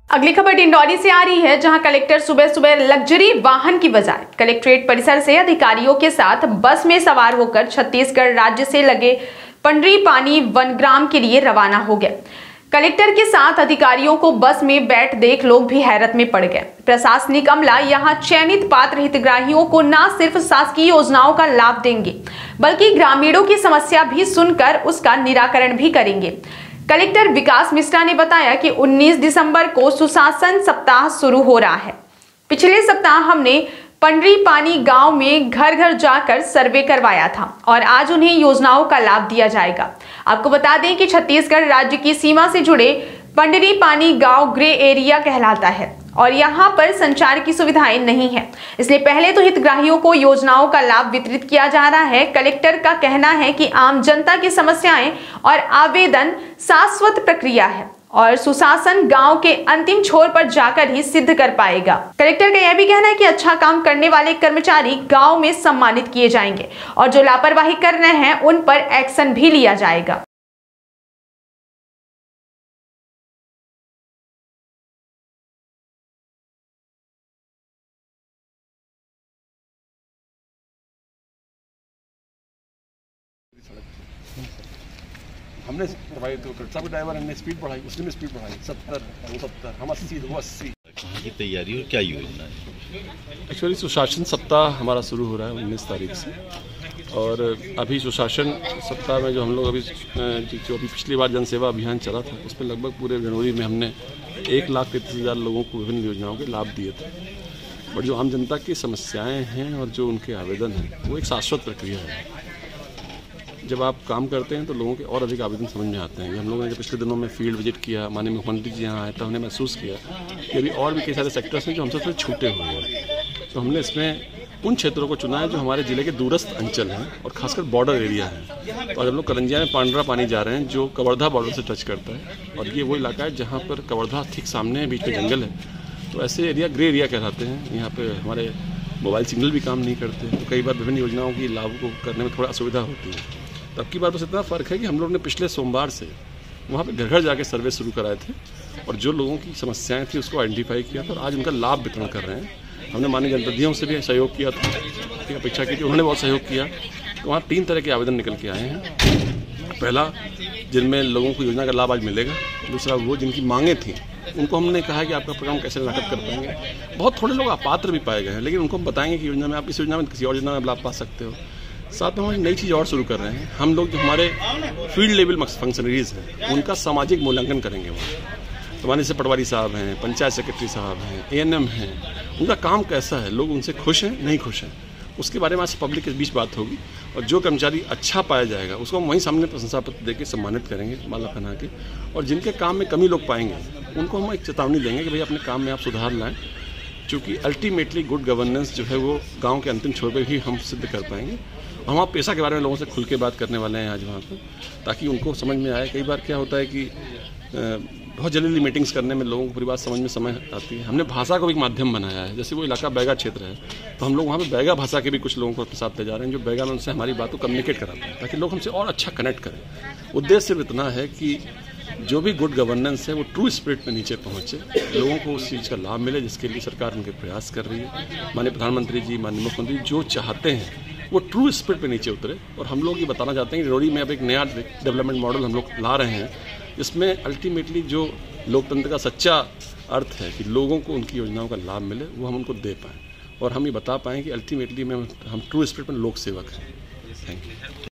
अगली खबर डिंडौरी से आ रही है, जहां कलेक्टर सुबह सुबह लग्जरी वाहन की बजाय कलेक्ट्रेट परिसर से अधिकारियों के साथ बस में सवार होकर छत्तीसगढ़ राज्य से लगे पंडरीपानी वनग्राम के लिए रवाना हो गए। कलेक्टर के साथ अधिकारियों को बस में बैठ देख लोग भी हैरत में पड़ गए। प्रशासनिक अमला यहां चयनित पात्र हितग्राहियों को न सिर्फ शासकीय योजनाओं का लाभ देंगे, बल्कि ग्रामीणों की समस्या भी सुनकर उसका निराकरण भी करेंगे। कलेक्टर विकास मिश्रा ने बताया कि 19 दिसंबर को सुशासन सप्ताह शुरू हो रहा है। पिछले सप्ताह हमने पंडरीपानी गांव में घर घर जाकर सर्वे करवाया था और आज उन्हें योजनाओं का लाभ दिया जाएगा। आपको बता दें कि छत्तीसगढ़ राज्य की सीमा से जुड़े पंडरीपानी गांव ग्रे एरिया कहलाता है और यहां पर संचार की सुविधाएं नहीं है, इसलिए पहले तो हितग्राहियों को योजनाओं का लाभ वितरित किया जा रहा है। कलेक्टर का कहना है कि आम जनता की समस्याएं और आवेदन शाश्वत प्रक्रिया है और सुशासन गांव के अंतिम छोर पर जाकर ही सिद्ध कर पाएगा। कलेक्टर का यह भी कहना है कि अच्छा काम करने वाले कर्मचारी गांव में सम्मानित किए जाएंगे और जो लापरवाही कर रहे हैं उन पर एक्शन भी लिया जाएगा। हमने करवाई तो सब ड्राइवर ने स्पीड बढ़ाई, उसने भी स्पीड बढ़ाई 70, वो 70, हम 80, वो 80। कहाँ की तैयारी और क्या योजना है? एक्चुअली सुशासन सप्ताह हमारा शुरू हो रहा है 19 तारीख से और अभी सुशासन सप्ताह में जो हम लोग अभी पिछली बार जनसेवा अभियान चला था उसमें लगभग पूरे जनवरी में हमने 1,33,000 लोगों को विभिन्न योजनाओं के लाभ दिए थे। और जो आम जनता की समस्याएँ हैं और जो उनके आवेदन हैं वो एक शाश्वत प्रक्रिया है। जब आप काम करते हैं तो लोगों के और अधिक आवेदन समझ में आते हैं। हम लोगों ने पिछले दिनों में फील्ड विजिट किया, माननीय मुख्यमंत्री जी यहाँ आए तो हमने महसूस किया कि अभी और भी कई सारे सेक्टर्स हैं जो हमसे थोड़े छूटे हुए हैं। तो हमने इसमें उन क्षेत्रों को चुना है जो हमारे जिले के दूरस्थ अंचल हैं और खासकर बॉर्डर एरिया है। तो आज हम लोग करंजिया में पंडरीपानी जा रहे हैं जो कवर्धा बॉर्डर से टच करता है और ये वो इलाका है जहाँ पर कवर्धा ठीक सामने है, बीच में जंगल है। तो ऐसे एरिया ग्रे एरिया कहलाते हैं। यहाँ पर हमारे मोबाइल सिग्नल भी काम नहीं करते, तो कई बार विभिन्न योजनाओं की लाभ को करने में थोड़ा असुविधा होती है। तब की बात बस इतना फ़र्क है कि हम लोग ने पिछले सोमवार से वहाँ पे घर घर जाके सर्वे शुरू कराए थे और जो लोगों की समस्याएं थी उसको आइडेंटिफाई किया था और आज उनका लाभ वितरण कर रहे हैं। हमने माननीय जनप्रतिनिधियों से भी सहयोग किया था, की अपेक्षा की थी, उन्होंने बहुत सहयोग किया। तो वहाँ 3 तरह के आवेदन निकल के आए हैं। पहला, जिनमें लोगों को योजना का लाभ आज मिलेगा। दूसरा, वो जिनकी मांगें थी उनको हमने कहा कि आपका प्रोग्राम कैसे नाटक कर पाएंगे। बहुत थोड़े लोग अपात्र भी पाए गए हैं, लेकिन उनको हम बताएंगे कि योजना में आप इस योजना में किसी और योजना में लाभ पा सकते हो। साथ में हम नई चीज़ और शुरू कर रहे हैं। हम लोग जो हमारे फील्ड लेवल फंक्शनरीज हैं उनका सामाजिक मूल्यांकन करेंगे। वहाँ तो माने से पटवारी साहब हैं, पंचायत सेक्रेटरी साहब हैं, ANM हैं, उनका काम कैसा है, लोग उनसे खुश हैं नहीं खुश हैं, उसके बारे में आज पब्लिक के बीच बात होगी। और जो कर्मचारी अच्छा पाया जाएगा उसको हम वहीं सामने प्रशंसा पत्र देकर सम्मानित करेंगे माला पहना के। और जिनके काम में कमी लोग पाएंगे उनको हम एक चेतावनी देंगे कि भाई अपने काम में आप सुधार लाएँ, क्योंकि अल्टीमेटली गुड गवर्नेंस जो है वो गाँव के अंतिम छोर पर ही हम सिद्ध कर पाएंगे। हम आप पैसा के बारे में लोगों से खुल के बात करने वाले हैं आज वहाँ पर, ताकि उनको समझ में आए। कई बार क्या होता है कि बहुत जल्दी मीटिंग्स करने में लोगों को पूरी बात समझ में समय आती है। हमने भाषा को भी एक माध्यम बनाया है। जैसे वो इलाका बैगा क्षेत्र है तो हम लोग वहाँ पे बैगा भाषा के भी कुछ लोगों को अपने साथ ले जा रहे हैं जो बैगा में उनसे हमारी बात को कम्युनिकेट कराते हैं ताकि लोग हमसे और अच्छा कनेक्ट करें। उद्देश्य सिर्फ इतना है कि जो भी गुड गवर्नेंस है वो ट्रू स्पिरिट में नीचे पहुँचे, लोगों को उस चीज़ का लाभ मिले जिसके लिए सरकार उनके प्रयास कर रही है। माननीय प्रधानमंत्री जी, माननीय मुख्यमंत्री जो चाहते हैं वो ट्रू स्पिरिट पे नीचे उतरे। और हम लोग ये बताना चाहते हैं कि डिंडौरी में अब एक नया डेवलपमेंट मॉडल हम लोग ला रहे हैं, जिसमें अल्टीमेटली जो लोकतंत्र का सच्चा अर्थ है कि लोगों को उनकी योजनाओं का लाभ मिले वो हम उनको दे पाएँ और हम ये बता पाएँ कि अल्टीमेटली में हम ट्रू स्पिरिट में लोक सेवक हैं। Thank you.